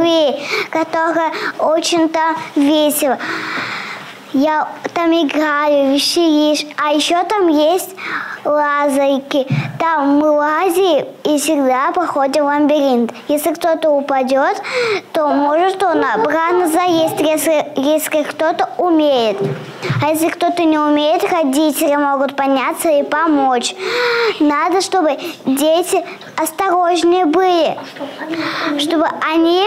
сквей, которое очень-то весело. Я там играю, веселишь. А еще там есть лазайки. Там мы лазим и всегда проходим лабиринт. Если кто-то упадет, то может он обратно заесть, если кто-то умеет. А если кто-то не умеет, родители могут подняться и помочь. Надо, чтобы дети осторожнее были, чтобы они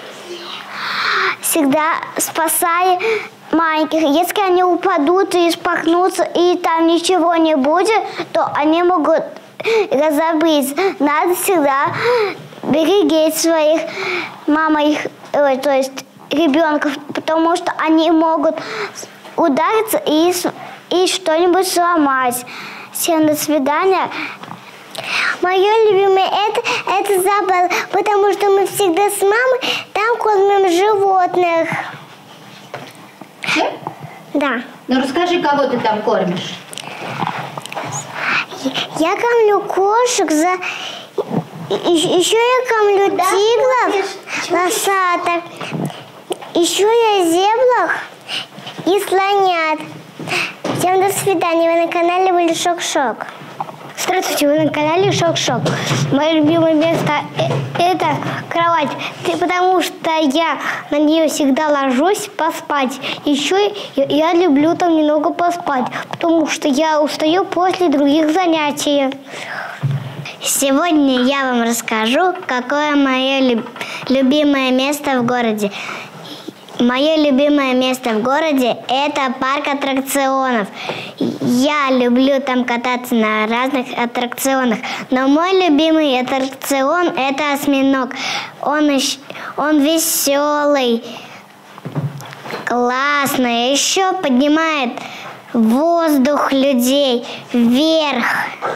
всегда спасали маленьких. Если они упадут и споткнутся, и там ничего не будет, то они могут разобриться. Надо всегда берегить своих то есть ребенков, потому что они могут удариться и что-нибудь сломать. Всем до свидания. Мое любимое это забава, потому что мы всегда с мамой там кормим животных. Да. Ну расскажи, кого ты там кормишь? Я кормлю кошек, еще я кормлю тигров, лосаток, еще я зебров и слонят. Всем до свидания. Вы на канале были Шок-Шок. Здравствуйте, вы на канале Шок-Шок. Мое любимое место это кровать, потому что я на нее всегда ложусь поспать. Еще я люблю там немного поспать, потому что я устаю после других занятий. Сегодня я вам расскажу, какое мое любимое место в городе. Мое любимое место в городе – это парк аттракционов. Я люблю там кататься на разных аттракционах. Но мой любимый аттракцион – это осьминог. Он веселый, классный. Еще поднимает воздух людей вверх.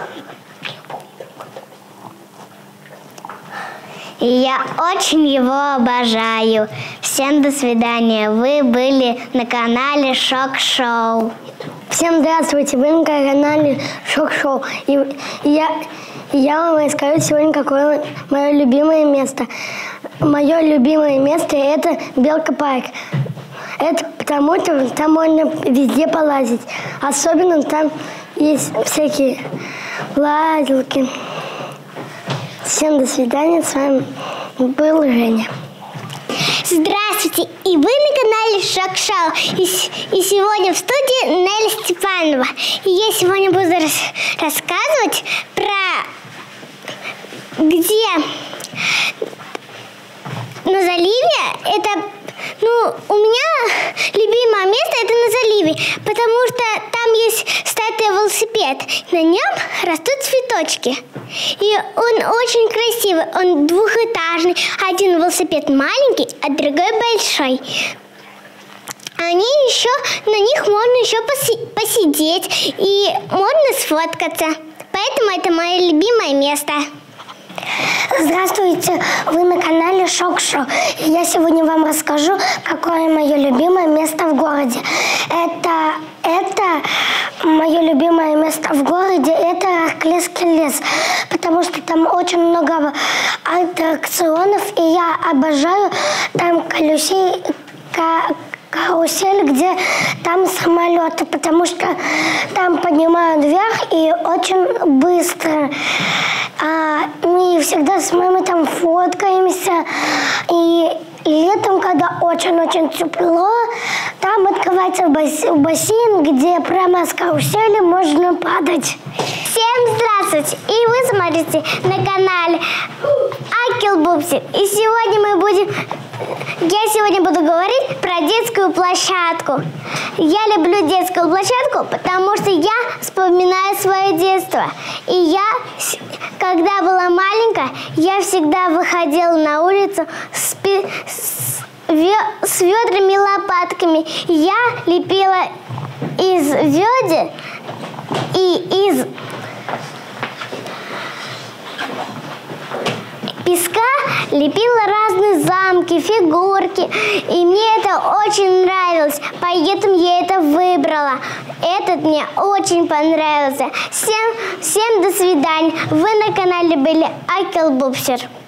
И я очень его обожаю. Всем до свидания. Вы были на канале Шок-Шоу. Всем здравствуйте. Вы на канале Шок-Шоу. И я вам расскажу сегодня, какое мое любимое место. Мое любимое место – это Белка парк. Это потому, что там можно везде полазить. Особенно там есть всякие лазилки. Всем до свидания. С вами был Женя. Здравствуйте! И вы на канале Шок-Шоу. И сегодня в студии Нелли Степанова. И я сегодня буду рассказывать про где на заливе. Это, у меня любимое место это на заливе, потому что там есть статуя велосипед. На нем растут цветочки. И он очень красивый, он двухэтажный. Один велосипед маленький, а другой большой. На них можно еще посидеть и можно сфоткаться. Поэтому это мое любимое место. Здравствуйте, вы на канале Шок-Шоу. Я сегодня вам расскажу, какое мое любимое место в городе. Это мое любимое место в городе, это Арклесский лес, потому что там очень много аттракционов, и я обожаю там карусель, где там самолеты, потому что там поднимают вверх и очень быстро. Мы всегда с мамой там фоткаемся. И летом, когда очень-очень тепло, там открывается бассейн, где прямо с карусели можно падать. Всем здравствуйте! И вы смотрите на канале Акелбупсик. И я сегодня буду говорить про детскую площадку. Я люблю детскую площадку, потому что я вспоминаю свое детство. И когда была маленькая, я всегда выходила на улицу с ведрами и лопатками. Я лепила из ведер и из песка лепила разные замки, фигурки. И мне это очень нравилось, поэтому я это выбрала. Этот мне очень понравился. Всем до свидания. Вы на канале были Акелбупсер.